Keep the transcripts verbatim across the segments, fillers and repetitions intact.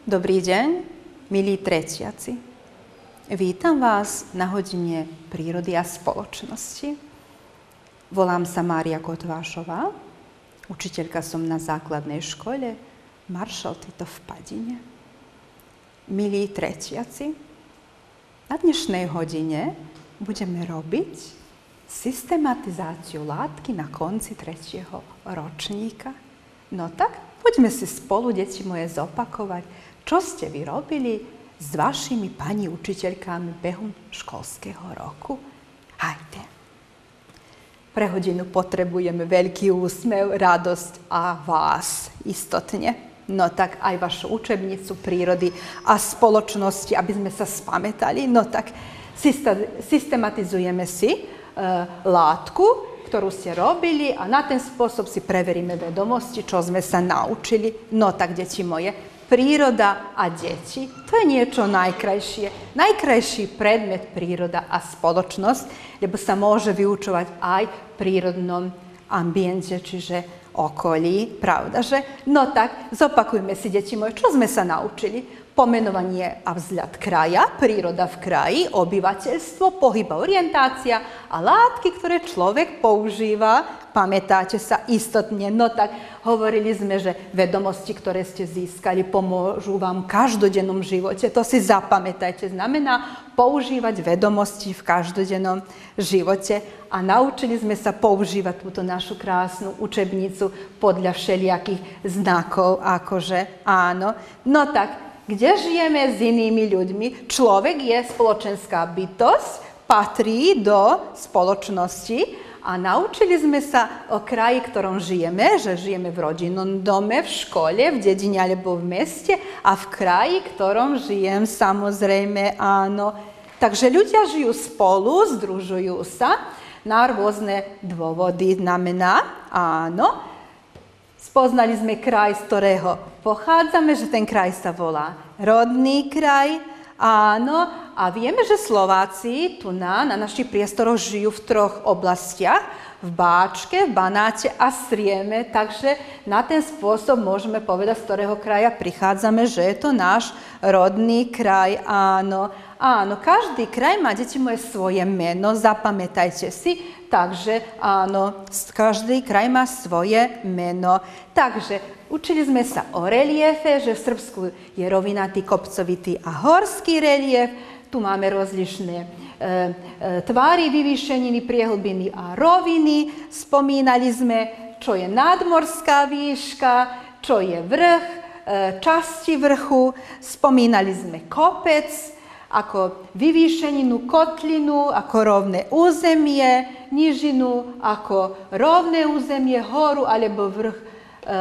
Dobrý deň, milí tretiaci. Vítam vás na hodine prírody a spoločnosti. Volám sa Mária Kotvášová, učiteľka som na základnej škole Maršal Tito v Padine. Milí tretiaci, na dnešnej hodine budeme robiť systematizáciu látky na konci tretieho ročníka. No tak, poďme si spolu, deti moje, zopakovať, čo ste vy robili s vašimi pani učiteľkami behom školského roku. Hajde. Pre hodinu potrebujeme veľký úsmev, radosť a vás istotne. No tak aj vašu učebnicu prírody a spoločnosti, aby sme sa spamätali. No tak systematizujeme si e, látku, ktorú ste robili a na ten spôsob si preveríme vedomosti, čo sme sa naučili. No tak, deti moje, príroda a deti, to je niečo najkrajšie. Najkrajší predmet príroda a spoločnosť, lebo sa môže vyučovať aj v prírodnom ambiente, čiže okolí, pravda, že? No tak, zopakujme si, deti moje, čo sme sa naučili. Pomenovanie a vzhľad kraja, príroda v kraji, obyvateľstvo, pohyb a orientácia a látky, ktoré človek používa. Pamätáte sa istotne? No tak, hovorili sme, že vedomosti, ktoré ste získali, pomôžu vám v každodennom živote. To si zapamätajte. Znamená používať vedomosti v každodennom živote. A naučili sme sa používať túto našu krásnu učebnicu podľa všelijakých znakov, akože áno. No tak, kde žijeme s inými ľuďmi? Človek je spoločenská bytosť, patrí do spoločnosti a naučili sme sa o kraji, v ktorom žijeme, že žijeme v rodinnom dome, v škole, v dedine alebo v meste a v kraji, v ktorom žijem, samozrejme, áno. Takže ľudia žijú spolu, združujú sa na rôzne dôvody, znamená, áno. Spoznali sme kraj, z ktorého pochádzame, že ten kraj sa volá rodný kraj, áno. A vieme, že Slováci tu na, na našich priestoroch žijú v troch oblastiach, v Báčke, v Banáte a Srieme, takže na ten spôsob môžeme povedať, z ktorého kraja prichádzame, že je to náš rodný kraj, áno. Áno, každý kraj má, deti moje, svoje meno, zapamätajte si, takže áno, každý kraj má svoje meno. Takže učili sme sa o reliefe, že v Srbsku je rovinatý, kopcovitý a horský relief. Tu máme rozlišné e, e, tvary, vyvýšeniny, priehlbiny a roviny. Spomínali sme, čo je nadmorská výška, čo je vrch, e, časti vrchu. Spomínali sme kopec, ako vyvýšeninu, kotlinu, ako rovné územie, nížinu, ako rovné územie, horu alebo vrch e,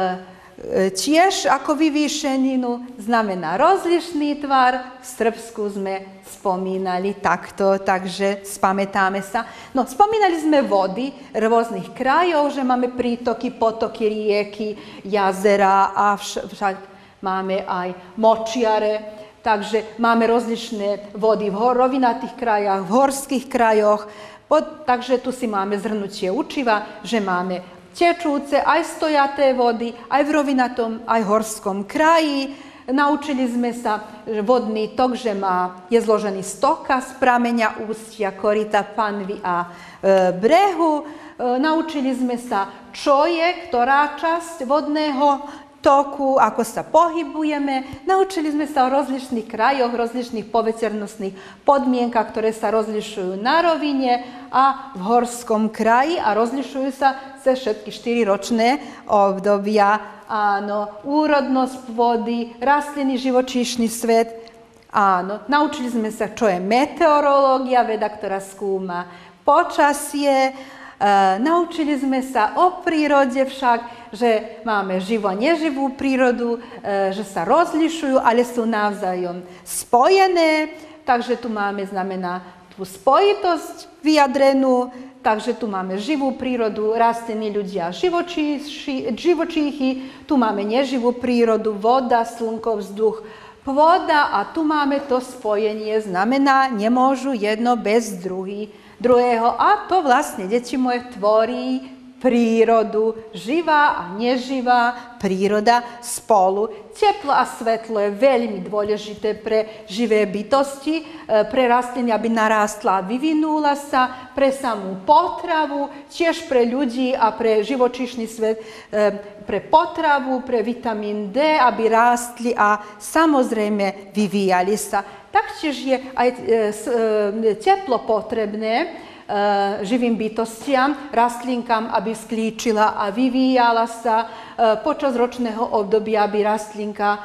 tiež ako vyvýšeninu, znamená rozlišný tvar. V Srbsku sme spomínali takto, takže spamätáme sa. No, spomínali sme vody rôznych krajov, že máme prítoky, potoky, rieky, jazera a však máme aj močiare. Takže máme rozličné vody v rovinatých krajách, v horských krajoch. Takže tu si máme zhrnutie učiva, že máme tečúce, aj stojaté vody, aj v rovinatom, aj horskom kraji. Naučili sme sa, že vodný tok, že má, je zložený z toka, z prameňa, ústia, koryta, panvy a e, brehu. E, naučili sme sa, čo je, ktorá časť vodného toku, ako sa pohybujeme. Naučili sme sa o rozličných krajoch, rozličných poveternostných podmienkach, ktoré sa rozlišujú na rovine a v horskom kraji a rozlišujú sa cez všetky štyri ročné obdobia. Áno, úrodnosť vody, rastliny, živočíšny svet. Áno, naučili sme sa, čo je meteorológia, veda, ktorá skúma počasie. Uh, naučili sme sa o prírode však, že máme živú a neživú prírodu, uh, že sa rozlišujú, ale sú navzájom spojené. Takže tu máme, znamená, tú spojitosť vyjadrenú, takže tu máme živú prírodu, rastliny, ľudia, živočíchy, živočíchy, tu máme neživú prírodu, voda, slnko, vzduch, pôda a tu máme to spojenie, znamená, nemôžu jedno bez druhý. druhého. A to vlastne, deti moje, tvorí prírodu, živá a neživá príroda spolu. Teplo a svetlo je veľmi dôležité pre živé bytosti, pre rastliny, aby narástla a vyvinula sa, pre samú potravu, tiež pre ľudí a pre živočíšny svet, pre potravu, pre vitamín D, aby rástli a samozrejme vyvíjali sa. Taktiež je aj teplo potrebné živým bytostiam, rastlinkám, aby sklíčila a vyvíjala sa počas ročného obdobia, aby rastlinka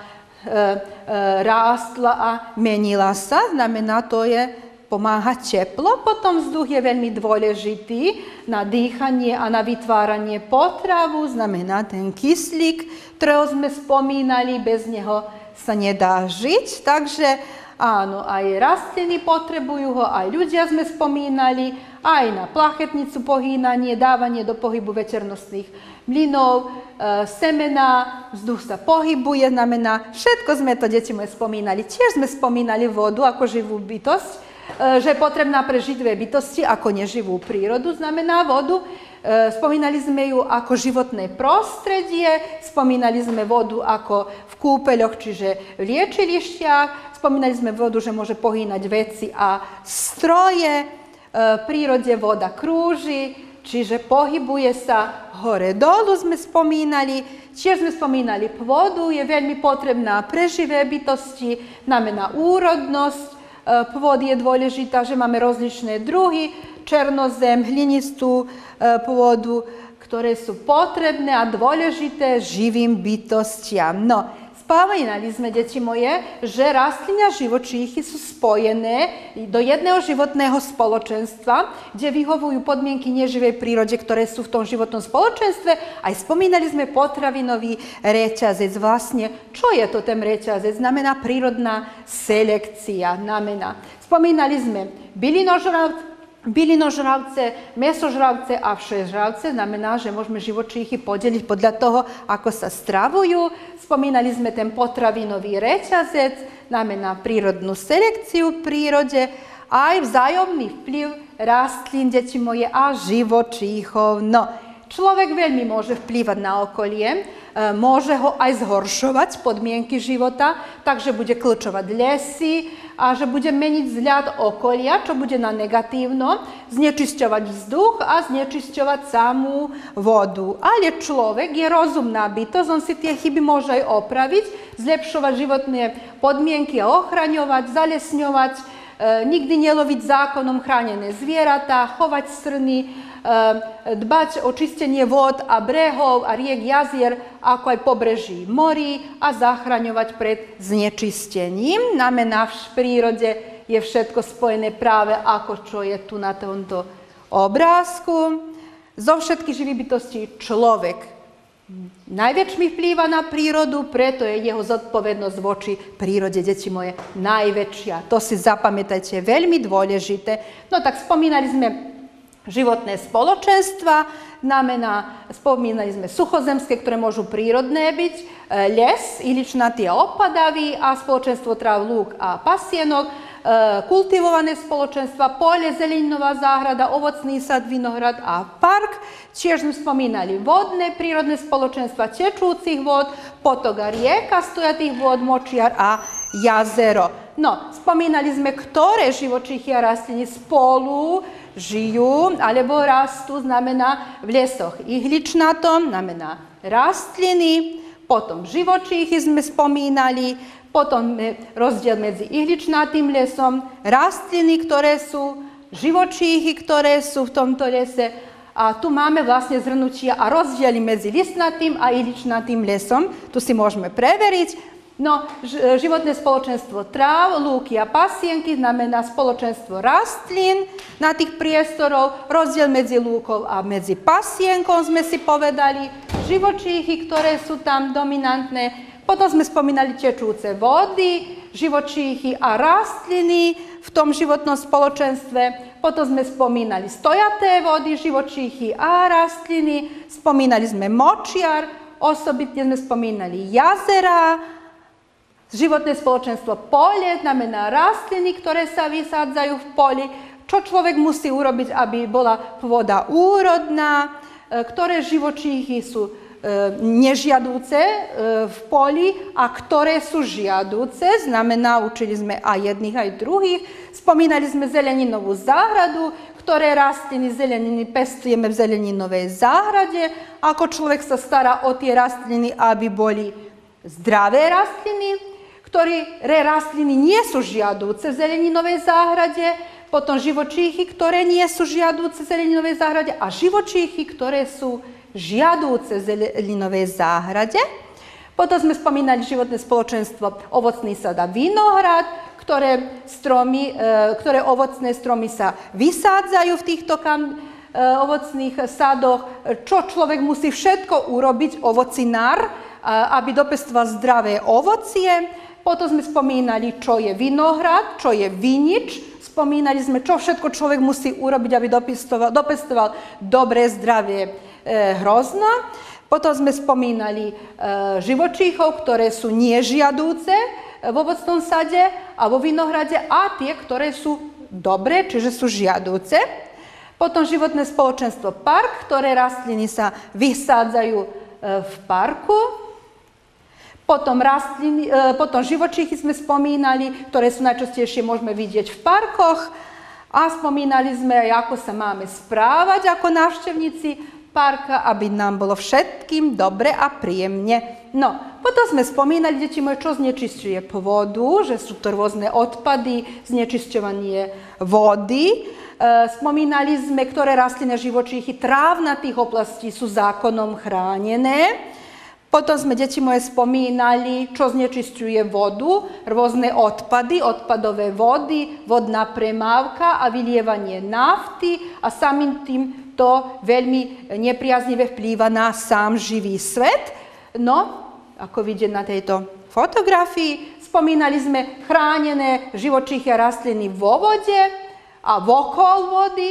rástla a menila sa. Znamená, to je pomáha teplo. Potom vzduch je veľmi dôležitý na dýchanie a na vytváranie potravu. Znamená ten kyslík, ktorého sme spomínali, bez neho sa nedá žiť. Takže áno, aj rastliny potrebujú ho, aj ľudia sme spomínali, aj na plachetnicu pohýnanie, dávanie do pohybu veternostných mlynov, e, semena, vzduch sa pohybuje, znamená, všetko sme to, deti moje, spomínali. Tiež sme spomínali vodu ako živú bytosť, e, že je potrebná pre živé bytosti ako neživú prírodu, znamená vodu. E, spomínali sme ju ako životné prostredie, spomínali sme vodu ako v kúpeľoch, čiže v liečilištiach, spomínali sme vodu, že môže pohýnať veci a stroje. V prírode voda krúži, čiže pohybuje sa hore-dolu, sme spomínali. Tiež sme spomínali pôdu, je veľmi potrebná pre živé bytosti, znamená úrodnosť. Pôd je dôležitá, že máme rozličné druhy, černozem, hlinistú pôdu, ktoré sú potrebné a dôležité živým bytostiam. No, spomínali sme, deti moje, že rastliny a živočíchy sú spojené do jedného životného spoločenstva, kde vyhovujú podmienky neživej prírode, ktoré sú v tom životnom spoločenstve. Aj spomínali sme potravinový reťazec. Vlastne, čo je to ten reťazec? Znamená prírodná selekcia. Znamená. Spomínali sme bylinožravce, Bylinožravce, mesožravce a všežravce, znamená, že môžeme živočíchy podeliť podľa toho, ako sa stravujú. Spomínali sme ten potravinový reťazec, znamená prírodnú selekciu v prírode, aj vzájomný vplyv rastlín, deti moje, a živočíchov. No, človek veľmi môže vplývať na okolie, môže ho aj zhoršovať podmienky života, takže bude kľúčovať lesy a že bude meniť vzhľad okolia, čo bude na negatívno, znečisťovať vzduch a znečisťovať samú vodu. Ale človek je rozumná bytosť, on si tie chyby môže aj opraviť, zlepšovať životné podmienky a ochraňovať, zalesňovať, e, nikdy neloviť zákonom chránené zvieratá, chovať srny, dbať o čistenie vôd a brehov a riek, jazier, ako aj pobreží morí a zachraňovať pred znečistením. Znamená, v prírode je všetko spojené práve ako čo je tu na tomto obrázku. Zo všetkých živých bytostí človek najväčšmi vplýva na prírodu, preto je jeho zodpovednosť voči prírode, deti moje, najväčšia. To si zapamätajte, veľmi dôležité. No tak spomínali sme životné spoločenstva, znamená, spomínali sme suchozemské, ktoré môžu prírodné byť, les, iličnatý a opadavý a spoločenstvo tráv, lúk a pasienok, kultivované spoločenstva, pole, zeleninová záhrada, ovocný sad, vinohrad a park. Tiež sme spomínali vodné prírodné spoločenstva tečúcich vôd, potok a rieka, stojatých vôd, močiar a jazero. No, spomínali sme, ktoré živočíchy a rastliny spolu žijú alebo rastú, znamená v lesoch ihličnatom, znamená rastliny, potom živočíchy sme spomínali, potom rozdiel medzi ihličnatým lesom, rastliny, ktoré sú, živočíchy, ktoré sú v tomto lese. A tu máme vlastne zhrnutia a rozdiely medzi listnatým a ihličnatým lesom. Tu si môžeme preveriť. No, životné spoločenstvo tráv, lúky a pasienky znamená spoločenstvo rastlín na tých priestorov, rozdiel medzi lúkou a medzi pasienkom sme si povedali, živočíchy, ktoré sú tam dominantné, potom sme spomínali tečúce vody, živočíchy a rastliny v tom životnom spoločenstve, potom sme spomínali stojaté vody, živočíchy a rastliny, spomínali sme močiar, osobitne sme spomínali jazera, životné spoločenstvo pole, znamená rastliny, ktoré sa vysádzajú v poli. Čo človek musí urobiť, aby bola pôda úrodná? ktoré živočíchy sú nežiaduce v poli a ktoré sú žiaduce. Znamená, učili sme aj jedných, aj druhých. Spomínali sme zeleninovú záhradu, ktoré rastliny, zeleniny pestujeme v zeleninovej záhrade. Ako človek sa stará o tie rastliny, aby boli zdravé rastliny, ktoré rastliny nie sú žiaduce v zeleninovej záhrade, potom živočíchy, ktoré nie sú žiaduce v zeleninovej záhrade a živočíchy, ktoré sú žiadúce v zeleninovej záhrade. Potom sme spomínali životné spoločenstvo, ovocný sad a vinohrad, ktoré, stromy, ktoré ovocné stromy sa vysádzajú v týchto kam, ovocných sadoch, čo človek musí všetko urobiť, ovocinár, aby dopestoval zdravé ovocie. Potom sme spomínali, čo je vinohrad, čo je vinič. Spomínali sme, čo všetko človek musí urobiť, aby dopestoval, dopestoval dobré, zdravé hrozno. Potom sme spomínali e, živočíchov, ktoré sú nežiadúce v ovocnom sade a vo vinohrade a tie, ktoré sú dobré, čiže sú žiadúce. Potom životné spoločenstvo park, ktoré rastliny sa vysádzajú e, v parku. Potom, rastliny, e, potom živočíchy sme spomínali, ktoré sú najčastejšie môžeme vidieť v parkoch. A spomínali sme, ako sa máme správať ako návštevníci parka, aby nám bolo všetkým dobre a príjemne. No, potom sme spomínali, deti moje, čo znečisťuje pôdu, že sú to rôzne odpady, znečisťovanie vody. E, spomínali sme, ktoré rastliny a živočíchy trávnatých oblastí sú zákonom chránené. Potom sme, deti moje, spomínali, čo znečisťuje vodu, rôzne odpady, odpadové vody, vodná premávka a vylievanie nafty a samým tým to veľmi nepriaznivé vplýva na sám živý svet. No, ako vidieť na tejto fotografii, spomínali sme chránené živočíchy a rastliny vo vode a vokol vody.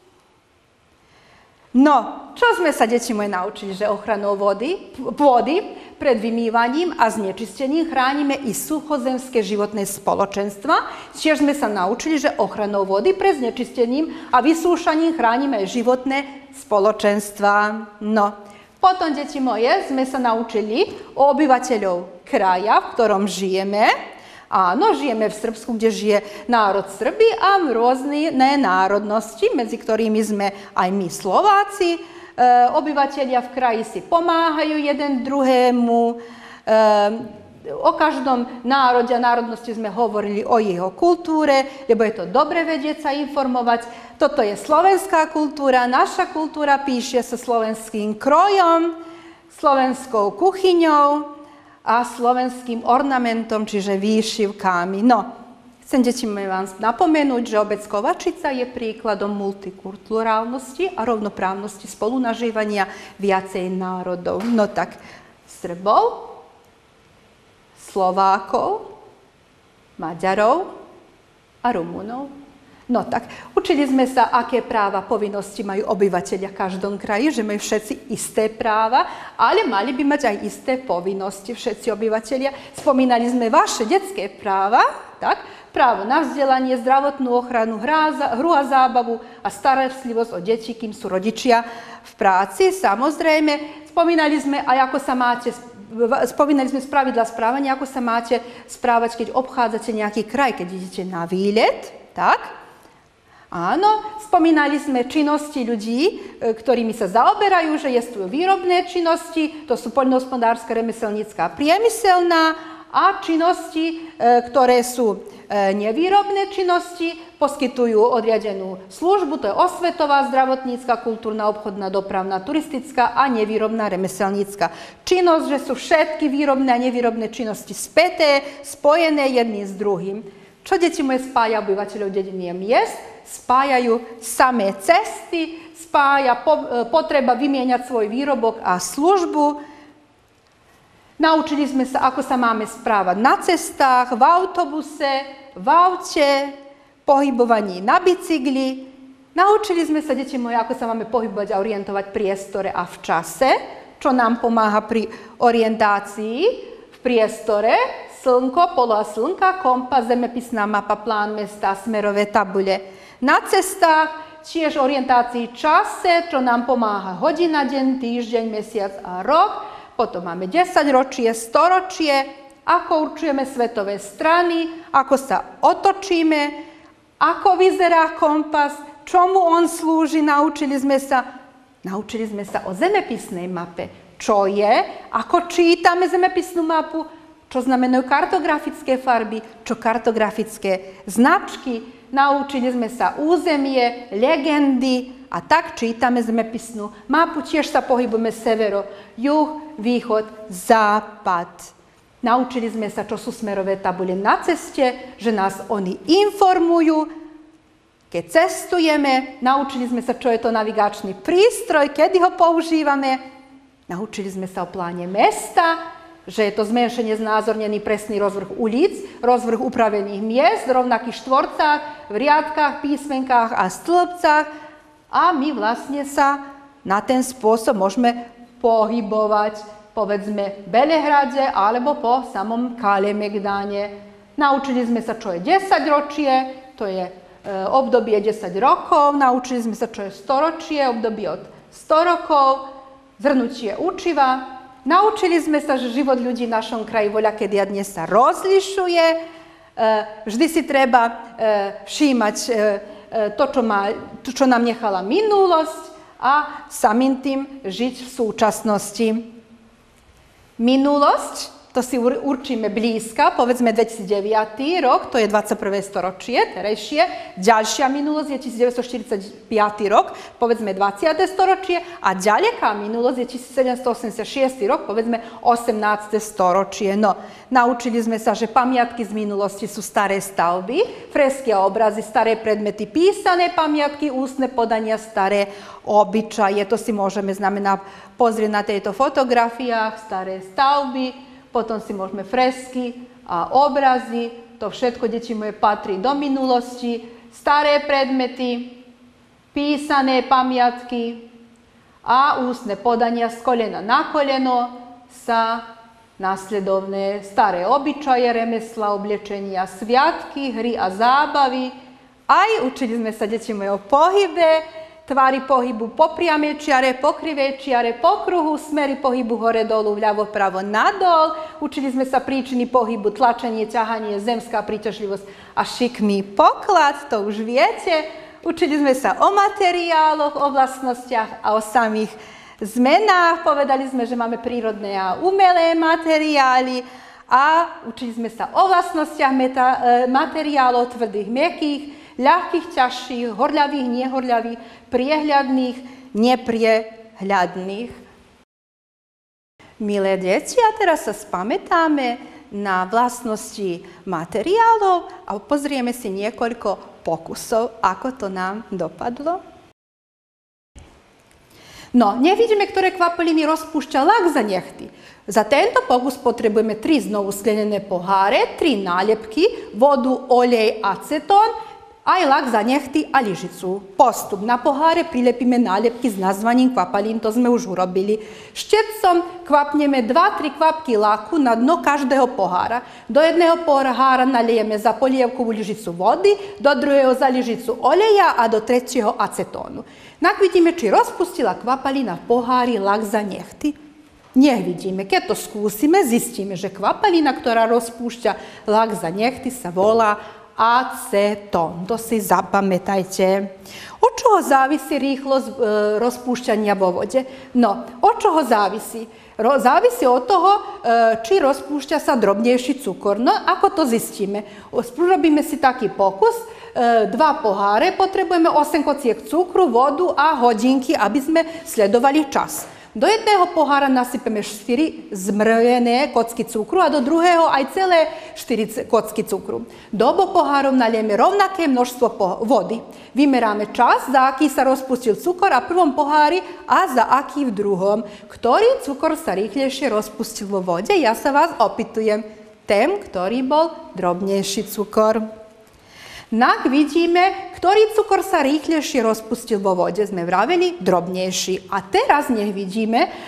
No, čo sme sa, deti moje, naučili, že ochranou vody, pôdy pred vymývaním a znečistením chránime i suchozemské životné spoločenstva. Tiež sme sa naučili, že ochranou vody pred znečistením a vysúšaním chránime aj životné spoločenstva. No, potom, deti moje, sme sa naučili o obyvateľov kraja, v ktorom žijeme. Áno, žijeme v Srbsku, kde žije národ Srby a rôzne národnosti, medzi ktorými sme aj my Slováci. E, obyvatelia v kraji si pomáhajú jeden druhému. E, o každom národe a národnosti sme hovorili o jeho kultúre, lebo je to dobre vedieť sa informovať. Toto je slovenská kultúra, naša kultúra píše sa slovenským krojom, slovenskou kuchyňou a slovenským ornamentom, čiže výšivkami. No, chcem, deti moje, vám napomenúť, že obec Kovačica je príkladom multikulturálnosti a rovnoprávnosti spolunažívania viacej národov. No tak, Srbov, Slovákov, Maďarov a Rumunov. No tak, učili sme sa, aké práva, povinnosti majú obyvateľia v každom kraji, že majú všetci isté práva, ale mali by mať aj isté povinnosti všetci obyvateľia. Spomínali sme vaše detské práva, tak? Právo na vzdelanie, zdravotnú ochranu, hru a zábavu a starostlivosť o deti, kým sú rodičia v práci. Samozrejme, spomínali sme aj, ako sa máte Spomínali sme spravidla správania, ako sa máte správať, keď obchádzate nejaký kraj, keď idete na výlet, tak? Áno, spomínali sme činnosti ľudí, ktorými sa zaoberajú, že existujú výrobné činnosti, to sú poľnohospodárska, remeselnícka a priemyselná, a činnosti, ktoré sú nevýrobné činnosti, poskytujú odriadenú službu, to je osvetová, zdravotnícka, kultúrna, obchodná, dopravná, turistická a nevýrobná remeselnícka činnosť, že sú všetky výrobné a nevýrobné činnosti späté, spojené jedným s druhým. Čo, deti moje, spája obyvateľov dediny a miest? Spájajú samé cesty, spája po, potreba vymieňať svoj výrobok a službu. Naučili sme sa, ako sa máme správať na cestách, v autobuse, v aute, pohybovaní na bicykli. Naučili sme sa, deti moje, ako sa máme pohybovať a orientovať v priestore a v čase, čo nám pomáha pri orientácii v priestore. Slnko, poloha slnka, kompas, zemepisná mapa, plán mesta, smerové tabule. Na cestách tiež orientácii čase, čo nám pomáha hodina, deň, týždeň, mesiac a rok. Potom máme desaťročie, storočie, ako určujeme svetové strany, ako sa otočíme, ako vyzerá kompas, čomu on slúži, naučili sme sa, naučili sme sa o zemepisnej mape. Čo je, ako čítame zemepisnú mapu, čo znamenajú kartografické farby, čo kartografické značky. Naučili sme sa územie, legendy a tak čítame zemepisnú mapu. Tiež sa pohybujeme severo, juh, východ, západ. Naučili sme sa, čo sú smerové tabule na ceste, že nás oni informujú, keď cestujeme. Naučili sme sa, čo je to navigačný prístroj, kedy ho používame. Naučili sme sa o pláne mesta, že je to zmenšenie, znázornený presný rozvrh ulic, rozvrh upravených miest v rovnakých štvorcách, v riadkách, písmenkách a stĺpcach. A my vlastne sa na ten spôsob môžeme pohybovať, povedzme, v Belehrade alebo po samom Kalemegdáne. Naučili sme sa, čo je desaťročie, to je e, obdobie desať rokov. Naučili sme sa, čo je storočie, obdobie od sto rokov, zhrnutie učiva. Naučili sme sa, že život ľudí v našom kraji voľakedy a dnes sa rozlišuje. E, vždy si treba e, všímať e, to, čo, má, to, čo nám nechala minulosť a samým tým žiť v súčasnosti. Minulosť, to si určíme blízka, povedzme dvetisícdeväť rok, to je dvadsiate prvé storočie, terajšie. Ďalšia minulosť je devätnásťstoštyridsaťpäť rok, povedzme dvadsiate storočie. A ďaleká minulosť je tisícsedemstoosemdesiatšesť rok, povedzme osemnáste storočie. No, naučili sme sa, že pamiatky z minulosti sú staré stavby, fresky a obrazy, staré predmety, písané pamiatky, ústne podania, staré obyčaje. To si môžeme znamená pozrieť na tejto fotografiách, staré stavby. Potom si môžeme fresky a obrazy. To všetko, deti moje, patrí do minulosti. Staré predmety, písané pamiatky a ústne podania z kolena na koleno sa nasledovné staré obyčaje, remesla, oblečenia, sviatky, hry a zábavy. Aj učili sme sa, deti moje, o pohybe, tvári pohybu po priamej čiare, po krivej čiare, po kruhu, smery pohybu hore-dolu, vľavo, pravo, nadol. Učili sme sa príčiny pohybu, tlačenie, ťahanie, zemská príťažlivosť a šikmý poklad, to už viete. Učili sme sa o materiáloch, o vlastnostiach a o samých zmenách. Povedali sme, že máme prírodné a umelé materiály a učili sme sa o vlastnostiach materiálov tvrdých, mäkkých, ľahkých, ťažších, horľavých, nehorľavých, priehľadných, nepriehľadných. Milé deti, a teraz sa spamätáme na vlastnosti materiálov a pozrieme si niekoľko pokusov, ako to nám dopadlo. No, nevidíme, ktoré kvapaliny rozpúšťa lak za nechty. Za tento pokus potrebujeme tri znovu sklenené poháre, tri nálepky, vodu, olej, acetón, aj lak za nechty a lyžicu. Postup. Na poháre prilepíme nálepky s nazvaním kvapalín, to sme už urobili. Štecom kvapneme dva tri kvapky laku na dno každého pohára. Do jedného pohára nalijeme za polievkovú lyžicu vody, do druhého za lyžicu oleja a do tretieho acetónu. Tak vidíme, či rozpustila kvapalina v pohári lak za nechty. Nech vidíme. Keď to skúsime, zistíme, že kvapalina, ktorá rozpúšťa lak za nechty, sa volá acetón. To si zapamätajte. Od čoho závisí rýchlosť e, rozpúšťania vo vode? No, od čoho závisí? Ro, závisí od toho, e, či rozpúšťa sa drobnejší cukor. No, ako to zistíme? Robíme si taký pokus. E, dva poháre, potrebujeme osem kociek cukru, vodu a hodinky, aby sme sledovali čas. Do jedného pohára nasypeme štyri zmrvené kocky cukru a do druhého aj celé štyri kocky cukru. Do oboch pohárov nalieme rovnaké množstvo vody. Vymeráme čas, za aký sa rozpustil cukor a v prvom pohári a za aký v druhom. Ktorý cukor sa rýchlejšie rozpustil vo vode? Ja sa vás opýtujem. Ten, ktorý bol drobnejší cukor. Tak vidíme, ktorý cukor sa rýchlejšie rozpustil vo vode. Sme vraveli drobnejší. A teraz nech vidíme,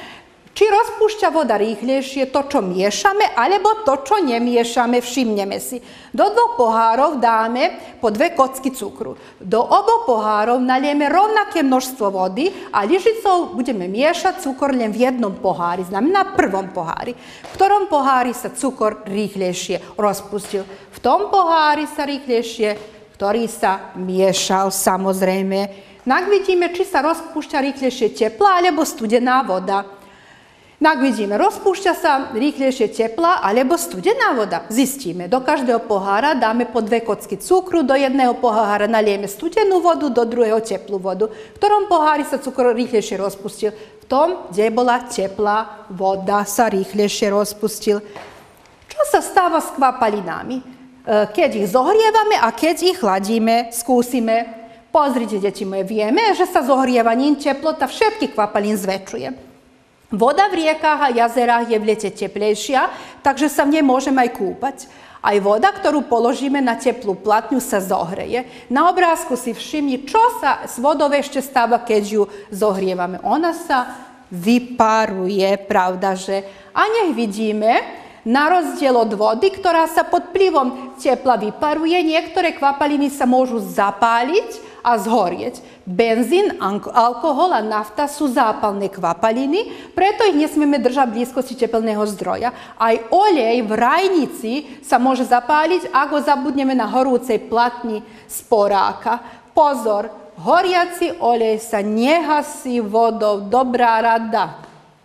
Či rozpúšťa voda rýchlejšie to, čo miešame, alebo to, čo nemiešame, všimneme si. Do dvoch pohárov dáme po dve kocky cukru. Do oboch pohárov nalieme rovnaké množstvo vody a lyžicou budeme miešať cukor len v jednom pohári, znamená prvom pohári. V ktorom pohári sa cukor rýchlejšie rozpustil. V tom pohári sa rýchlejšie, ktorý sa miešal, samozrejme. Tak vidíme, či sa rozpúšťa rýchlejšie teplá alebo studená voda. Tak vidíme, rozpúšťa sa rýchlejšie teplá alebo studená voda. Zistíme, do každého pohára dáme po dve kocky cukru, do jedného pohára nalieme studenú vodu, do druhého teplú vodu. V ktorom pohári sa cukor rýchlejšie rozpustil? V tom, kde bola teplá voda, sa rýchlejšie rozpustil. Čo sa stáva s kvapalinami? Keď ich zohrievame a keď ich chladíme, skúsime. Pozrite, deti moje, vieme, že sa zohrievaním teplota všetkých kvapalín zväčšuje. Voda v riekách a jazerách je v lete teplejšia, takže sa v nej môžeme aj kúpať. Aj voda, ktorú položíme na teplú platňu, sa zohreje. Na obrázku si všimni, čo sa s vodou ešte stáva, keď ju zohrievame. Ona sa vyparuje, pravda, že? A nech vidíme, na rozdiel od vody, ktorá sa pod vplyvom tepla vyparuje, niektoré kvapaliny sa môžu zapáliť a zhorieť. Benzín, alkohol a nafta sú zápalné kvapaliny, preto ich nesmieme držať v blízkosti tepelného zdroja. Aj olej v rajnici sa môže zapáliť, ak ho zabudneme na horúcej platni sporáka. Pozor, horiaci olej sa nehasí vodou, dobrá rada.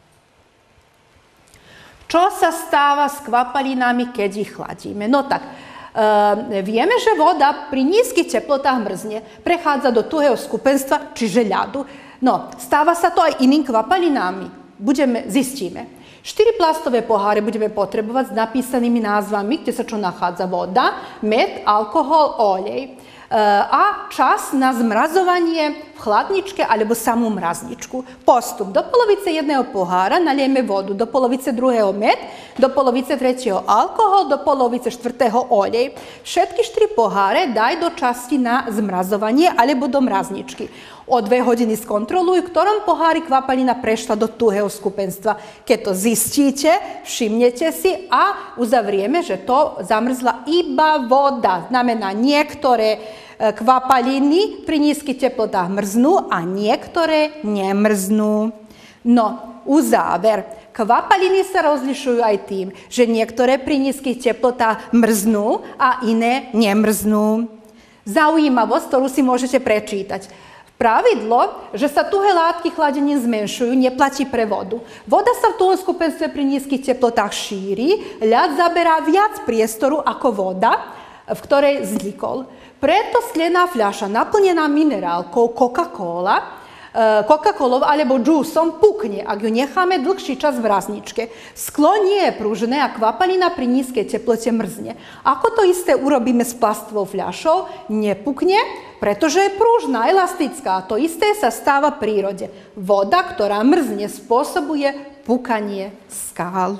Čo sa stáva s kvapalinami, keď ich chladíme? No tak, e, vieme, že voda pri nízkych teplotách mrzne, prechádza do tuhého skupenstva, čiže ľadu. No, stáva sa to aj iným kvapalinami. Budeme, zistíme. Štyri plastové poháre budeme potrebovať s napísanými názvami, kde sa čo nachádza voda, med, alkohol, olej. A čas na zmrazovanie v chladničke alebo samú mrazničku. Postup. Do polovice jedného pohára nalieme vodu, do polovice druhého med, do polovice tretieho alkohol, do polovice štvrtého olej. Všetky štyri poháre daj do časti na zmrazovanie alebo do mrazničky. O dve hodiny skontroluj, v ktorom pohári kvapalina prešla do tuhého skupenstva. Keď to zistíte, všimnete si a uzavrieme, že to zamrzla iba voda. Znamená, niektoré kvapaliny pri nízkych teplotách mrznú a niektoré nemrznú. No, uzáver. Kvapaliny sa rozlišujú aj tým, že niektoré pri nízkych teplotách mrznú a iné nemrznú. Zaujímavosť, ktorú si môžete prečítať. Pravidlo, že sa tuhé látky chladením zmenšujú, neplatí pre vodu. Voda sa v tuhom skupenstve pri nízkych teplotách šíri, ľad zaberá viac priestoru ako voda, v ktorej vznikol. Preto sklená fľaša naplnená minerálkou Coca-Cola, Coca-Colou alebo džúsom pukne, ak ju necháme dlhší čas v mrazničke. Sklo nie je pružné a kvapalina pri nízkej teplote mrzne. Ako to isté urobíme s plastovou fľašou? Nepukne, pretože je pružná, elastická. To isté sa stáva v prírode. Voda, ktorá mrzne, spôsobuje pukanie skál.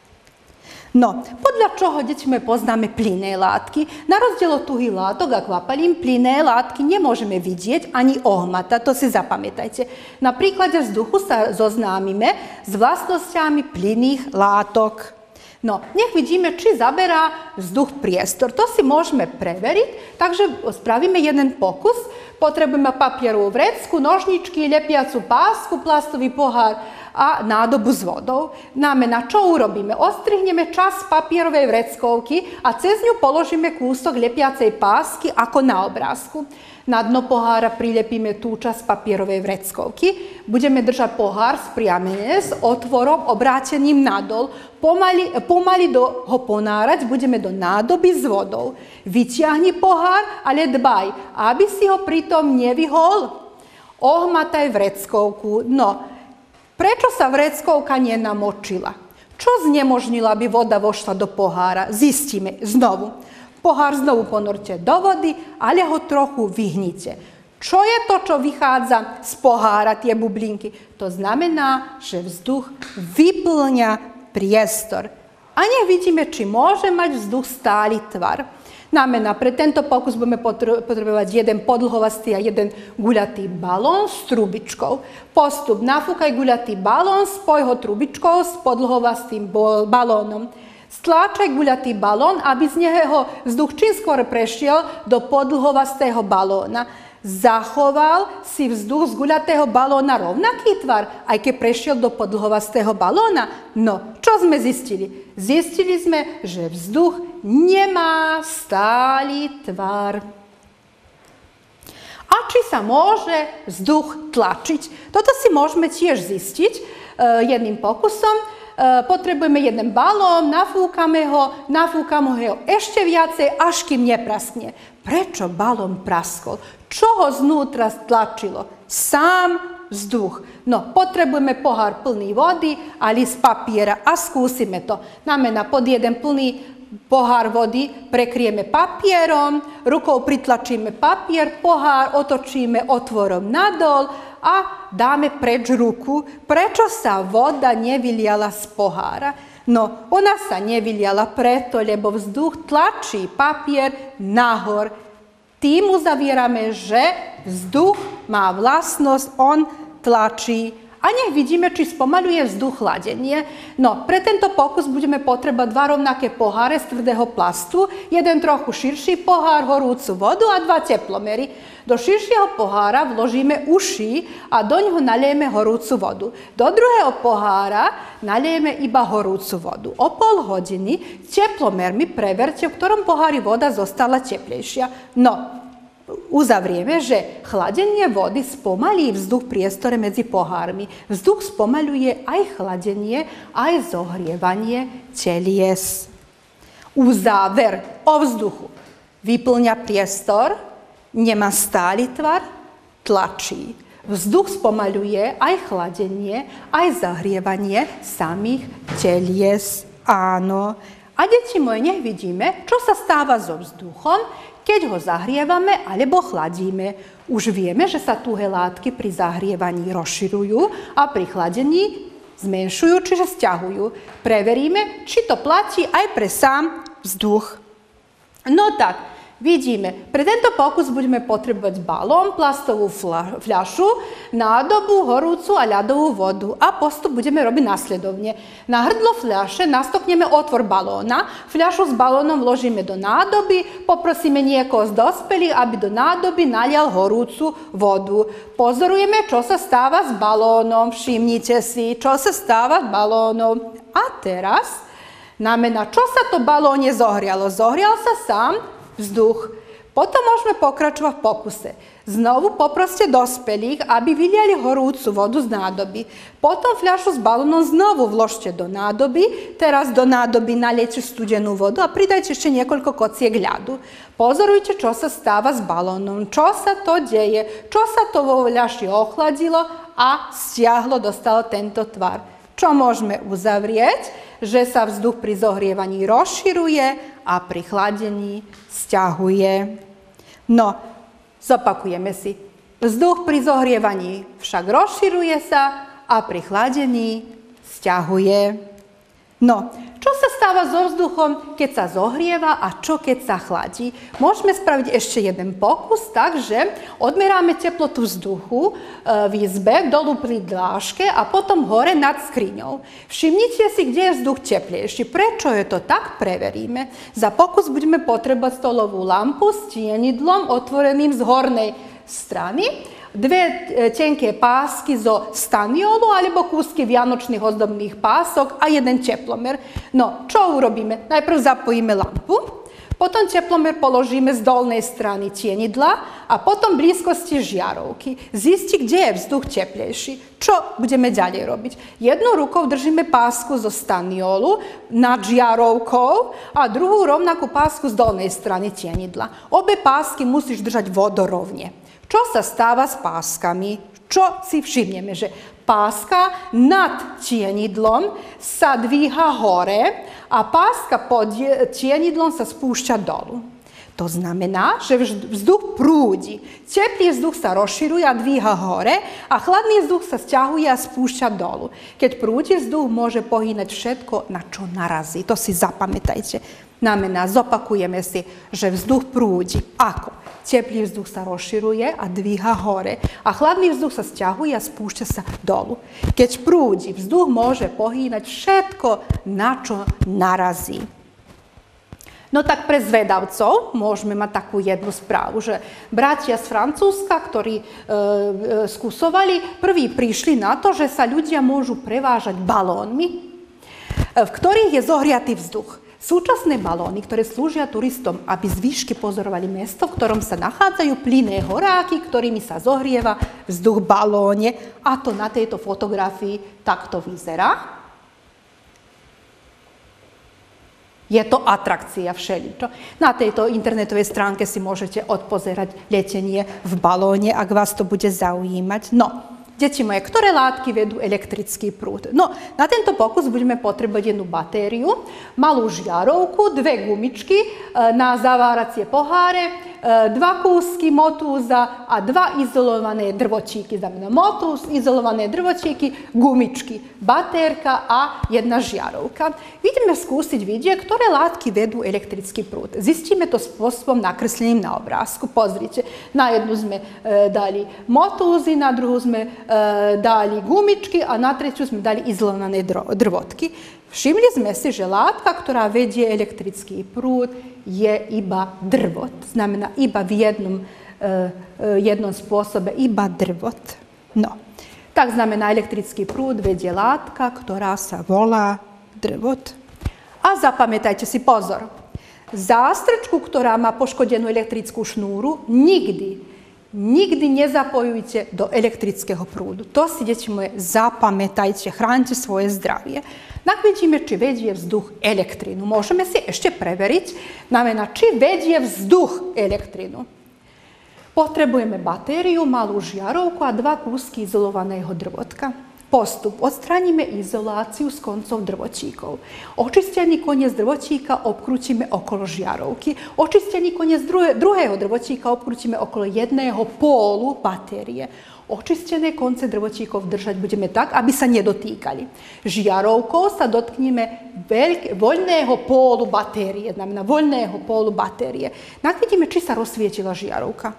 No, podľa čoho, deti moje, poznáme plynné látky? Na rozdiel od tuhých látok a kvapalín, plynné látky nemôžeme vidieť ani ohmatať, to si zapamätajte. Na príklade vzduchu sa zoznámime s vlastnosťami plynných látok. No, nech vidíme, či zaberá vzduch priestor. To si môžeme preveriť, takže spravíme jeden pokus. Potrebujeme papierovú vrecku, nožničky, lepiacu pásku, plastový pohár a nádobu s vodou. Znamená, čo urobíme? Ostrihneme časť papierovej vreckovky a cez ňu položíme kúsok lepiacej pásky ako na obrázku. Na dno pohára prilepíme tú časť papierovej vreckovky. Budeme držať pohár spriamene s otvorom obráteným nadol. Pomaly, pomaly do, ho ponárať budeme do nádoby s vodou. Vyťahni pohár, ale dbaj, aby si ho pritom nevyhol. Ohmataj vreckovku. No, prečo sa vreckovka nenamočila? Čo znemožnila, aby voda vošla do pohára? Zistíme znovu. Pohár znovu ponorte do vody, ale ho trochu vyhnite. Čo je to, čo vychádza z pohára, tie bublinky? To znamená, že vzduch vyplňa priestor. A nech vidíme, či môže mať vzduch stály tvar. Namena, pre tento pokus budeme potrebovať jeden podlhovastý a jeden guľatý balón s trubičkou. Postup, nafúkaj guľatý balón, spoj ho trubičkou s podlhovastým balónom. Stláčaj guľatý balón, aby z neho vzduch čím skôr prešiel do podlhovastého balóna. Zachoval si vzduch z guľatého balóna rovnaký tvar, aj keď prešiel do podlhovastého balóna? No, čo sme zistili? Zistili sme, že vzduch nemá stály tvar. A či sa môže vzduch tlačiť? Toto si môžeme tiež zistiť e, jedným pokusom. Potrebujeme jeden balón, nafúkame ho, nafúkame ho ešte viacej, až kým nepraskne. Prečo balón praskol? Čo ho znútra stlačilo? Sám vzduch. No, potrebujeme pohár plný vody a list papiera a skúsime to. Namena pod jeden plný pohár vody prekrieme papierom, rukou pritlačíme papier, pohár otočíme otvorom nadol a dáme preč ruku. Prečo sa voda nevyliala z pohára? No, ona sa nevyliala preto, lebo vzduch tlačí papier nahor. Tým uzavierame, že vzduch má vlastnosť, on tlačí. A nech vidíme, či spomaľuje vzduch chladenie. No, pre tento pokus budeme potrebovať dva rovnaké poháre z tvrdého plastu, jeden trochu širší pohár, horúcu vodu a dva teplomery. Do širšieho pohára vložíme uši a do ňoho naliejeme horúcu vodu. Do druhého pohára naliejeme iba horúcu vodu. O pol hodiny teplomermi preverte, v ktorom pohári voda zostala teplejšia. No, uzavrieme, že chladenie vody spomalí vzduch v priestore medzi pohármi. Vzduch spomaľuje aj chladenie, aj zohrievanie telies. Uzáver o vzduchu. Vyplňa priestor, nemá stály tvar, tlačí. Vzduch spomaľuje aj chladenie, aj zahrievanie samých telies. Áno. A deti moje, nech vidíme, čo sa stáva so vzduchom, keď ho zahrievame alebo chladíme. Už vieme, že sa tuhé látky pri zahrievaní rozširujú a pri chladení zmenšujú, čiže sťahujú. Preveríme, či to platí aj pre sám vzduch. No tak, vidíme, pre tento pokus budeme potrebovať balón, plastovú fľašu, nádobu, horúcu a ľadovú vodu. A postup budeme robiť následovne. Na hrdlo fľaše nastokneme otvor balóna, fľašu s balónom vložíme do nádoby, poprosíme niekoho z dospelých, aby do nádoby nalial horúcu vodu. Pozorujeme, čo sa stáva s balónom. Všimnite si, čo sa stáva s balónom. A teraz, znamená, čo sa to balóne zohrialo? Zohrial sa sám vzduch. Potom môžeme pokračovať v pokuse. Znovu poproste dospelých, aby vyliali horúcu vodu z nádoby. Potom fľašu s balónom znovu vložte do nádoby. Teraz do nádoby naliejte studenú vodu a pridajte ešte niekoľko kociek ľadu. Pozorujte, čo sa stáva s balónom, čo sa to deje, čo sa to vo fľaši ochladilo a stiahlo, dostalo tento tvar. Čo môžeme uzavrieť? Že sa vzduch pri zohrievaní rozširuje a pri chladení sťahuje. No, zopakujeme si. Vzduch pri zohrievaní však rozširuje sa a pri chladení sťahuje. No, čo sa stáva so vzduchom, keď sa zohrieva a čo keď sa chladí? Môžeme spraviť ešte jeden pokus, takže odmeráme teplotu vzduchu v izbe dolu pri dláške a potom hore nad skriňou. Všimnite si, kde je vzduch teplejší. Prečo je to tak? Preveríme. Za pokus budeme potrebovať stolovú lampu s tienidlom otvoreným z hornej strany, dve tenké pásky zo staniolu alebo kúsky vianočných ozdobných pások a jeden teplomer. No, čo urobíme? Najprv zapojíme lampu, potom teplomer položíme z dolnej strany tienidla a potom v blízkosti žiarovky. Zisti, kde je vzduch teplejší. Čo budeme ďalej robiť? Jednou rukou držíme pásku zo staniolu nad žiarovkou a druhú rovnakú pásku z dolnej strany tienidla. Obe pásky musíš držať vodorovne. Čo sa stáva s páskami? Čo si všimneme? Že páska nad tienidlom sa dvíha hore a páska pod tienidlom sa spúšťa dolu. To znamená, že vzduch prúdi. Teplý vzduch sa rozširuje a dvíha hore a chladný vzduch sa sťahuje a spúšťa dolu. Keď prúdi vzduch, môže pohýnať všetko, na čo narazí. To si zapamätajte. Znamená, zopakujeme si, že vzduch prúdi. Ako? Teplý vzduch sa rozširuje a dvíha hore. A chladný vzduch sa sťahuje a spúšťa sa dolu. Keď prúdi, vzduch môže pohýnať všetko, na čo narazí. No tak pre zvedavcov môžeme mať takú jednu správu, že bratia z Francúzska, ktorí e, e, skúsovali, prví prišli na to, že sa ľudia môžu prevážať balónmi, v ktorých je zohriatý vzduch. Súčasné balóny, ktoré slúžia turistom, aby z výšky pozorovali mesto, v ktorom sa nachádzajú plynné horáky, ktorými sa zohrieva vzduch v balóne. A to na tejto fotografii takto vyzerá. Je to atrakcia všeličo. Na tejto internetovej stránke si môžete odpozerať letenie v balóne, ak vás to bude zaujímať. No, deti moje, ktoré látky vedú elektrický prúd? No, na tento pokus budeme potrebovať jednu batériu, malú žiarovku, dve gumičky na zaváracie poháre, dva kúsky motúza a dva izolované drvočíky. Znamená motúz, izolované drvočíky, gumičky, batérka a jedna žiarovka. Ideme skúsiť vidieť, ktoré látky vedú elektrický prúd. Zistíme to spôsobom nakreslením na obrázku. Pozrite, na jednu sme e, dali motúzy, na druhú sme e, dali gumičky a na tretiu sme dali izolované drvotky. Všimli sme si, že látka, ktorá vedie elektrický prúd, je iba drvot. Znamená iba v jednom, e, jednom spôsobe, iba drvot. No, tak znamená, elektrický prúd vedie látka, ktorá sa volá drvot. A zapamätajte si pozor. Zástrčku, ktorá má poškodenú elektrickú šnúru, nikdy Nikdy nezapojujte do elektrického prúdu. To si, deti moje, zapamätajte, chránite svoje zdravie. Tak vidíme, či vedie vzduch elektrínu. Môžeme si ešte preveriť, znamená, či vedie vzduch elektrínu. Potrebujeme batériu, malú žiarovku a dva kúsky izolovaného drvotka. Postup. Odstránime izoláciu z koncov drvočíkov. Očistený koniec drvočíka obkrútime okolo žiarovky. Očistený koniec druhé, druhého drvočíka obkrútime okolo jedného pólu batérie. Očistené konce drvočíkov držať budeme tak, aby sa nedotýkali. Žiarovkou sa dotkneme veľk, voľného pólu batérie, znamená voľného pólu batérie. Tak vidíme, či sa rozsvietila žiarovka.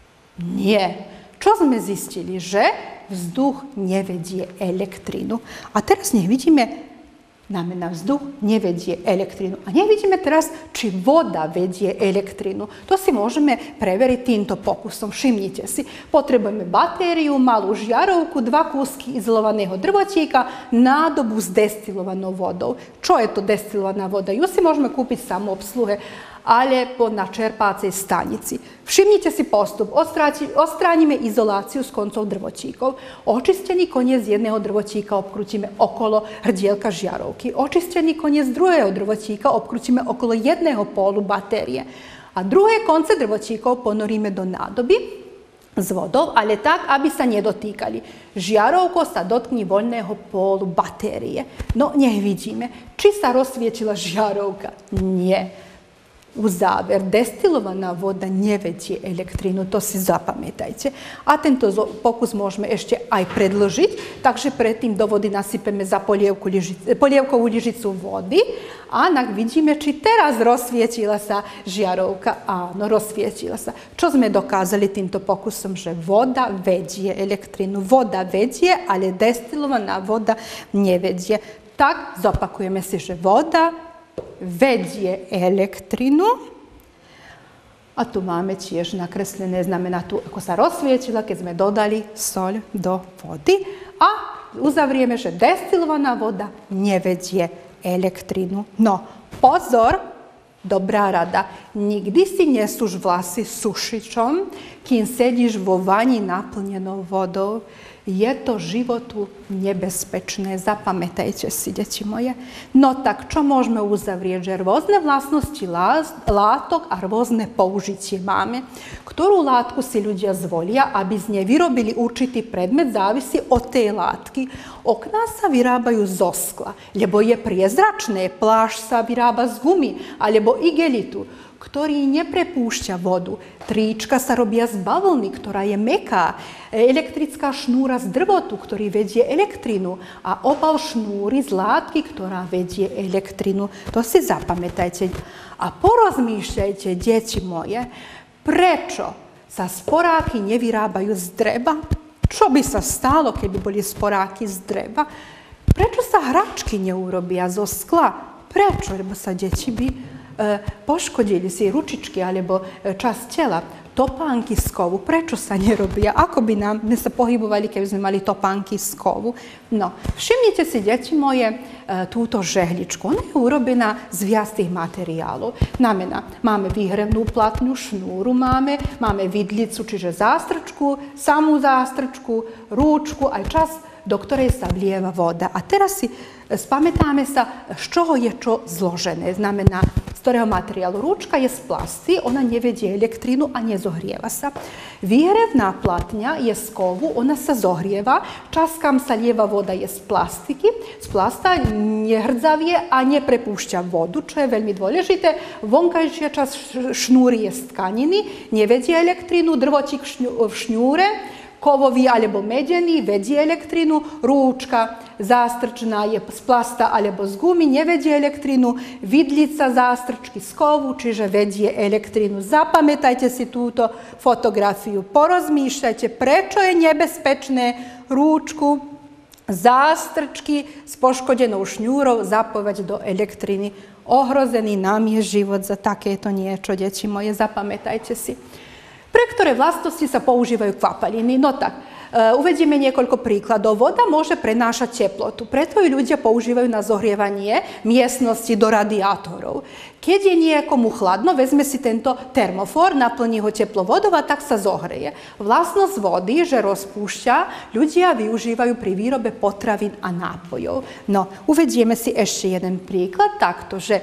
Nie. Čo sme zistili? Že vzduch nevedie elektrínu. A teraz nech vidíme, znamená vzduch nevedie elektrínu. A nech vidíme teraz, či voda vedie elektrínu. To si môžeme preveriť týmto pokusom. Všimnite si, potrebujeme batériu, malú žiarovku, dva kúsky izolovaného drvočíka, nádobu s destilovanou vodou. Čo je to destilovaná voda? Ju si môžeme kúpiť v samoobsluhe, alebo na čerpácej stanici. Všimnite si postup. Odstránime izoláciu z koncov drvočíkov. Očistený koniec jedného drvočíka obkrútime okolo hrdielka žiarovky. Očistený koniec druhého drvočíka obkrútime okolo jedného pólu batérie. A druhé konce drvočíkov ponoríme do nádoby s vodou, ale tak, aby sa nedotýkali. Žiarovko sa dotkni voľného pólu batérie. No, nech vidíme, či sa rozsvietila žiarovka. Nie. Uzáver, destilovaná voda nevedie elektrínu, to si zapamätajte. A tento pokus môžeme ešte aj predĺžiť, takže predtým do vody nasypeme za polievkovú lyžicu vody a tak vidíme, či teraz rozsvietila sa žiarovka. Áno, rozsvietila sa. Čo sme dokázali týmto pokusom? Že voda vedie elektrínu. Voda vedie, ale destilovaná voda nevedie. Tak zopakujeme si, že voda vedie elektrinu. A tu máme tiež nakreslené, znamená tu, ako sa rozsvietila, keď sme dodali soľ do vody. A uzavrieme, že destilovaná voda nevedie elektrinu. No, pozor, dobrá rada. Nikdy si nesúš vlasy sušičom, kým sedíš vo vani naplnenou vodou. Je to životu nebezpečné. Zapamätajte si, deti moje. No tak, čo môžeme uzavrieť? Že rôzne vlastnosti látok a rôzne použitie máme. Ktorú látku si ľudia zvolia, aby z nej vyrobili určitý predmet, závisí od tej látky. Okná sa vyrábajú zo skla, lebo je priezračné. Plášť sa vyrába z gumy, alebo igelitu. ktorý neprepúšťa vodu. Trička sa robia z bavlny, ktorá je mäkká. Elektrická šnúra z drvotu, ktorý vedie elektrinu. A obal šnúry z látky, ktorá vedie elektrinu. To si zapamätajte. A porozmýšľajte, deti moje, prečo sa sporáky nevyrábajú z dreva? Čo by sa stalo, keby boli sporáky z dreva? Prečo sa hračky neurobia zo skla? Prečo? Lebo sa deti by e, poškodili si ručičky alebo e, časť tela. Topánky z kovu. Prečo sa nerobia? Ako by nám my sa pohybovali, keby sme mali topánky z kovu? No, všimnite si, deti moje, e, túto žehličku. Ona je urobená z viacých materiálov. Znamená, máme výhrevnú platnú šnúru, máme, máme vidlicu, čiže zástrčku, samú zástrčku, rúčku, aj čas, do ktorej sa vlieva voda. A teraz si spamätáme sa, z čoho je čo zložené. Znamená, z ktorého materiálu. Rúčka je z plasty, ona nevedie elektrínu a nezohrieva sa. Výhrevná platňa je z kovu, ona sa zohrieva. Čas, kam sa lieva voda, je z plastiky. Z plasta nehrdzavie a neprepúšťa vodu, čo je veľmi dôležité. Vonkajšia časť šnúry je z tkaniny, nevedie elektrínu, drvotík v šňúre, kovový alebo medený, vedie elektrínu, rúčka zástrčná je z plasta alebo z gumy, nevedie elektrínu, vidlica zástrčky z kovu, čiže vedie elektrínu. Zapamätajte si túto fotografiu, porozmýšľajte, prečo je nebezpečné rúčku, zástrčky s poškodenou šňúrou zapovať do elektriny. Ohrozený nám je život za takéto niečo, deti moje, zapamätajte si. Pre ktoré vlastnosti sa používajú kvapaliny? No tak, uh, uvedieme niekoľko príkladov. Voda môže prenášať teplotu, preto ju ľudia používajú na zohrievanie miestnosti do radiátorov. Keď je niekomu chladno, vezme si tento termofor, naplní ho teplou vodou a tak sa zohreje. Vlastnosť vody, že rozpúšťa, ľudia využívajú pri výrobe potravín a nápojov. No, uvedieme si ešte jeden príklad, takto, že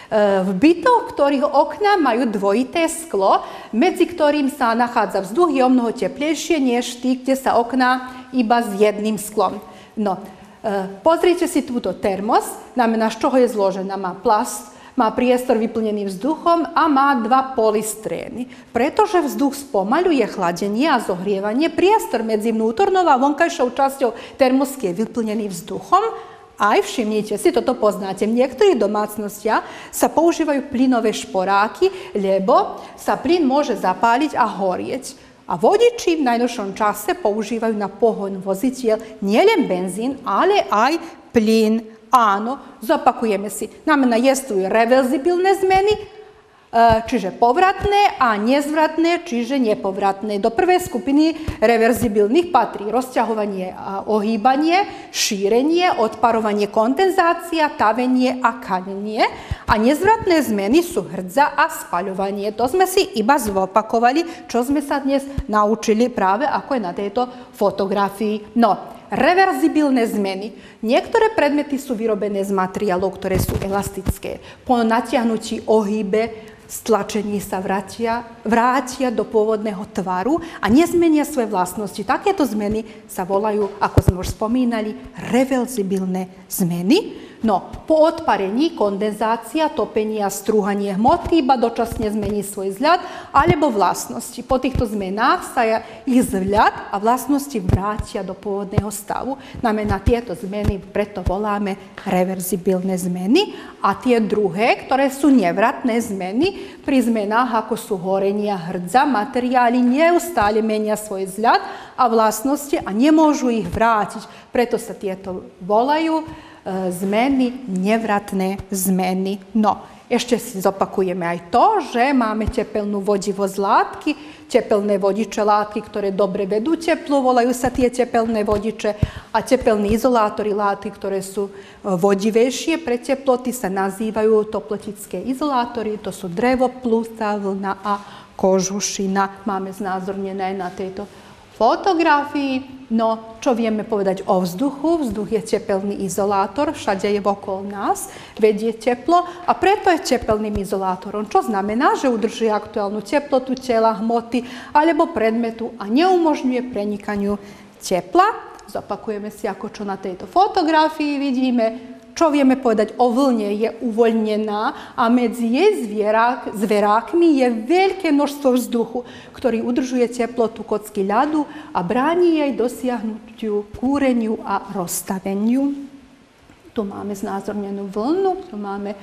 v bytoch, ktorých okná majú dvojité sklo, medzi ktorým sa nachádza vzduch, je o mnoho teplejšie než tí, kde sa okná iba s jedným sklom. No, pozrite si túto termos, znamená, z čoho je zložená. Má plast, má priestor vyplnený vzduchom a má dva polystrény. Pretože vzduch spomaľuje chladenie a zohrievanie, priestor medzi vnútornou a vonkajšou časťou termosky je vyplnený vzduchom. Aj všimnite si, toto poznáte, v niektorých domácnostiach sa používajú plynové šporáky, lebo sa plyn môže zapáliť a horieť. A vodiči v najnovšom čase používajú na pohon vozidiel nielen benzín, ale aj plyn. Áno, zopakujeme si. Znamená, existujú reverzibilné zmeny, čiže povratné, a nezvratné, čiže nepovratné. Do prvej skupiny reverzibilných patrí rozťahovanie a ohýbanie, šírenie, odparovanie, kondenzácia, tavenie a kanenie. A nezvratné zmeny sú hrdza a spaľovanie. To sme si iba zopakovali, čo sme sa dnes naučili práve ako je na tejto fotografii. No, reverzibilné zmeny. Niektoré predmety sú vyrobené z materiálov, ktoré sú elastické. Po natiahnutí, ohýbe, stlačení sa vrátia, vrátia do pôvodného tvaru a nezmenia svoje vlastnosti. Takéto zmeny sa volajú, ako sme už spomínali, reverzibilné zmeny. No, po odparení, kondenzácia, topenie a strúhanie hmoty iba dočasne zmení svoj vzhľad alebo vlastnosti. Po týchto zmenách sa ich vzhľad a vlastnosti vrátia do pôvodného stavu. Znamená, tieto zmeny preto voláme reverzibilné zmeny. A tie druhé, ktoré sú nevratné zmeny, pri zmenách ako sú horenia hrdza, materiály neustále menia svoj vzhľad a vlastnosti a nemôžu ich vrátiť. Preto sa tieto volajú zmeny, nevratné zmeny. No, ešte si zopakujeme aj to, že máme tepelnú vodivosť látky, tepelné vodiče látky, ktoré dobre vedú teplo, volajú sa tie tepelné vodiče, a tepelní izolátory látky, ktoré sú vodivejšie pre teploty, sa nazývajú toplotické izolátory. To sú drevo, plusa, vlna a kožušina. Máme znázornené na tejto fotografii. No, čo vieme povedať o vzduchu? Vzduch je tepelný izolátor, všade je okolo nás, vedie teplo a preto je tepelným izolátorom. Čo znamená, že udržuje aktuálnu teplotu tela, hmoty alebo predmetu a neumožňuje prenikaniu tepla. Zopakujeme si, ako čo na tejto fotografii vidíme. čo vieme povedať o vlne, je uvoľnená a medzi jej zvierak, zverákmi je veľké množstvo vzduchu, ktorý udržuje teplotu kocky ľadu a bráni jej dosiahnutiu, kúreniu a rozstaveniu. Tu máme znázornenú vlnu, tu máme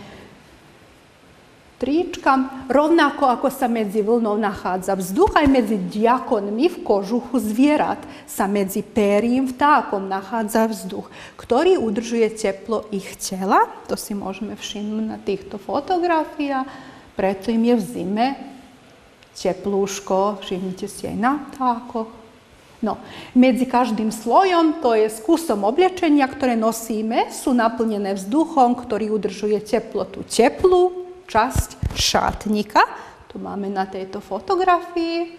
trička. Rovnako ako sa medzi vlnou nachádza vzduch, aj medzi diakonmi v kožuchu zvierat sa medzi pérím vtákom nachádza vzduch, ktorý udržuje teplo ich tela. To si môžeme všimnúť na týchto fotografiách. Preto im je v zime teplúško. Všimnite si aj na vtákoch. No, medzi každým slojom, to je s kusom oblečenia, ktoré nosíme, sú naplnené vzduchom, ktorý udržuje teplotu teplú časť šatníka. Tu máme na tejto fotografii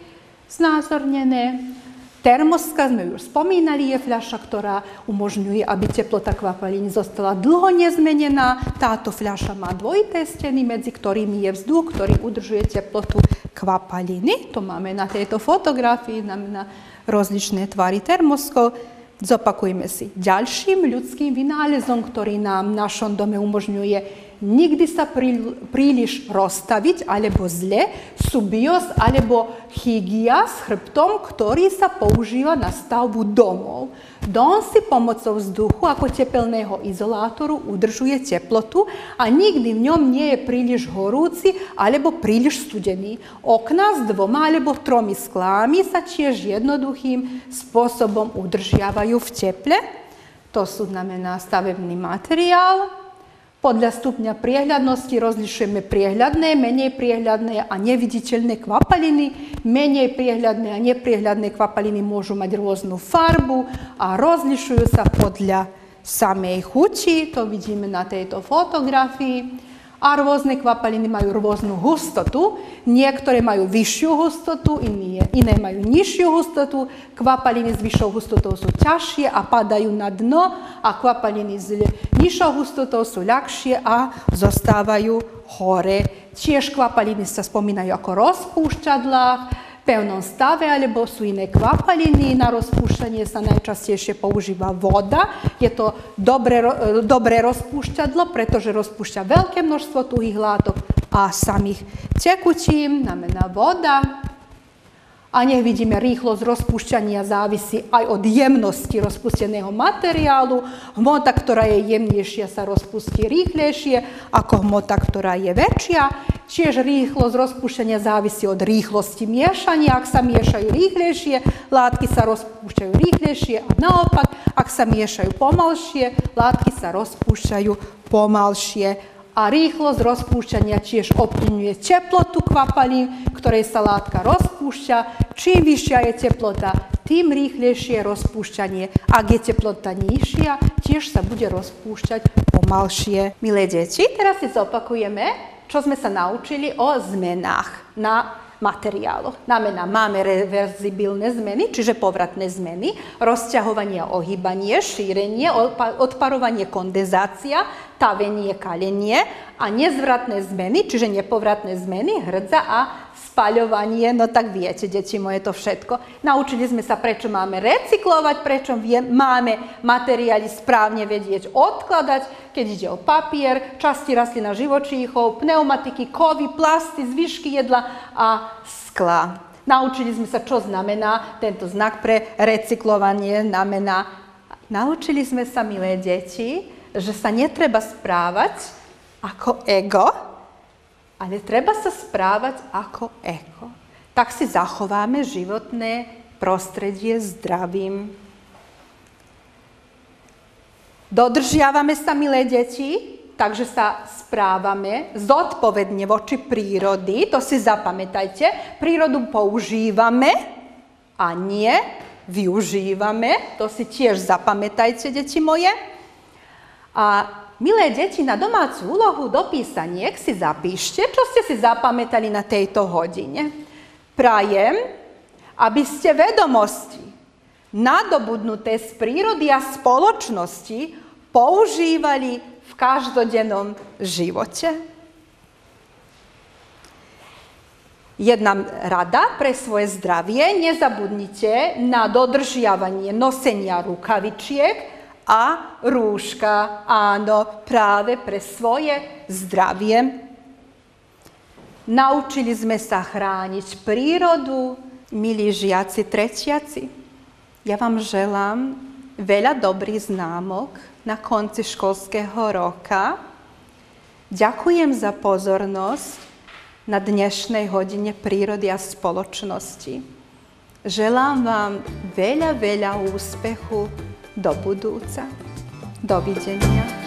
znázornené. Termoska, sme už spomínali, je fľaša, ktorá umožňuje, aby teplota kvapaliny zostala dlho nezmenená. Táto fľaša má dvojité steny, medzi ktorými je vzduch, ktorý udržuje teplotu kvapaliny. To máme na tejto fotografii, znamená rozličné tvary termoskov. Zopakujme si. Ďalším ľudským vynálezom, ktorý nám v našom dome umožňuje nikdy sa príliš rozstaviť alebo zle, sú bios alebo hygia s chrbtom, ktorý sa používa na stavbu domov. Dom si pomocou vzduchu ako tepelného izolátoru udržuje teplotu a nikdy v ňom nie je príliš horúci alebo príliš studený. Okná s dvoma alebo tromi sklami sa tiež jednoduchým spôsobom udržiavajú v teple. To sú znamená stavebný materiál. Podľa stupňa priehľadnosti rozlišujeme priehľadné, menej priehľadné a neviditeľné kvapaliny. Menej priehľadné a nepriehľadné kvapaliny môžu mať rôznu farbu a rozlišujú sa podľa samej chuti. To vidíme na tejto fotografii. A rôzne kvapaliny majú rôznu hustotu. Niektoré majú vyššiu hustotu, iné, iné majú nižšiu hustotu. Kvapaliny s vyššou hustotou sú ťažšie a padajú na dno a kvapaliny s nižšou hustotou sú ľahšie a zostávajú hore. Tiež kvapaliny sa spomínajú ako rozpúšťadlá v pevnom stave, alebo sú iné kvapaliny. Na rozpúšťanie sa najčastejšie používa voda. Je to dobré, dobré rozpúšťadlo, pretože rozpúšťa veľké množstvo tuhých látok a samých tekutín, znamená voda. A nech vidíme, rýchlosť rozpúšťania závisí aj od jemnosti rozpusteného materiálu. Hmota, ktorá je jemnejšia, sa rozpustí rýchlejšie ako hmota, ktorá je väčšia. Tiež rýchlosť rozpúšťania závisí od rýchlosti miešania. Ak sa miešajú rýchlejšie, látky sa rozpúšťajú rýchlejšie a naopak, ak sa miešajú pomalšie, látky sa rozpúšťajú pomalšie. A rýchlosť rozpúšťania tiež ovplyvňuje teplotu kvapalín, ktorej sa látka rozpúšťa. Čím vyššia je teplota, tým rýchlejšie je rozpúšťanie. Ak je teplota nižšia, tiež sa bude rozpúšťať pomalšie. Milé deti, teraz si zopakujeme, čo sme sa naučili o zmenách na materiáloch. Znamená, máme reverzibilné zmeny, čiže povratné zmeny, rozťahovanie, ohýbanie, šírenie, odparovanie, kondenzácia, tavenie, kalenie a nezvratné zmeny, čiže nepovratné zmeny, hrdza a spaľovanie. No tak viete, deti moje, to všetko. Naučili sme sa, prečo máme recyklovať, prečo vie, máme materiály správne vedieť odkladať, keď ide o papier, časti rastlín a živočíchov, pneumatiky, kovy, plasty, zvyšky jedla a skla. Naučili sme sa, čo znamená tento znak pre recyklovanie. Znamená, naučili sme sa, milé deti, že sa netreba správať ako ego, ale treba sa správať ako eko. Tak si zachováme životné prostredie zdravím. Dodržiavame sa, milé deti, takže sa správame zodpovedne voči prírody. To si zapamätajte. Prírodu používame a nie využívame. To si tiež zapamätajte, deti moje. A milé deti, na domácu úlohu do písaniek si zapíšte, čo ste si zapamätali na tejto hodine. Prajem, aby ste vedomosti nadobudnuté z prírody a spoločnosti používali v každodennom živote. Jedna rada pre svoje zdravie. Nezabudnite na dodržiavanie nosenia rukavičiek a rúška, áno, práve pre svoje zdravie. Naučili sme sa chrániť prírodu, milí žiaci, tretiaci. Ja vám želám veľa dobrých známok na konci školského roka. Ďakujem za pozornosť na dnešnej hodine prírody a spoločnosti. Želám vám veľa, veľa úspechu do budúca. Dovidenia.